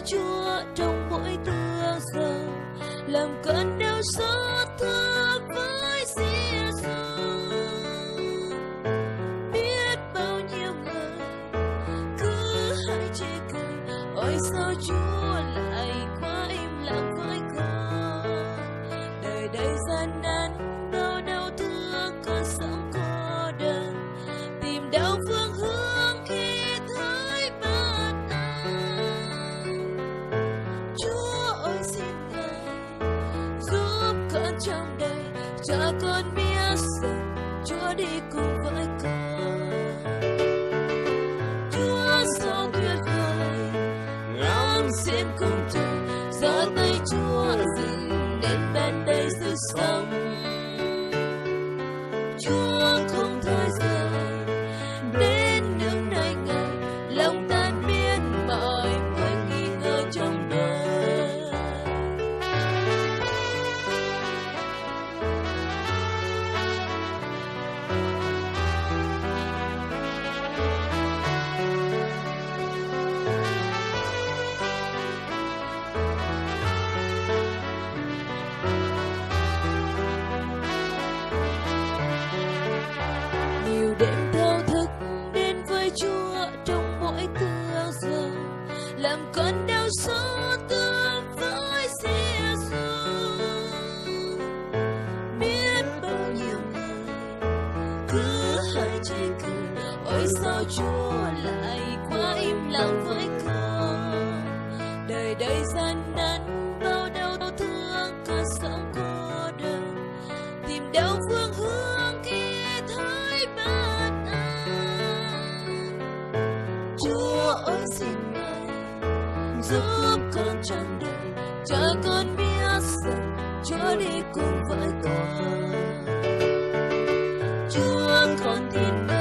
Chúa trong mỗi tương giờ, làm cơn đau xót thương với Giê-xu. Biết bao nhiêu người cứ hay chê cười, ôi sao Chúa lại quá im lặng với con. Đời đây gian nan, bao đau thương con sống cô đơn, tìm đâu phương hướng khi thấy bất an. Chúa ơi xin Ngài giúp con trong đời, cho con biết rằng Chúa đi cùng với con. Chúa sao tuyệt vời, ngang xin cùng trời, giơ tay Chúa dừng đến bên đây sự sống. Chúa không thời gian đến những nơi Ngài, lòng tan biến mọi người nghi ngờ trong đời. Nhiều đêm thao thức đến với Chúa trong mỗi tương giờ, làm con đau xót tương với Giê-xu. Biết bao nhiêu người cứ hay chê cười, ôi sao Chúa lại quá im lặng với con. Đời đây gian nan, bao đau thương con sống cô đơn, tìm đâu phương hướng khi thấy bất an. Chúa ơi xin Ngài giúp con trong đời, cho con biết rằng Chúa đi cùng với con. Chúa con tin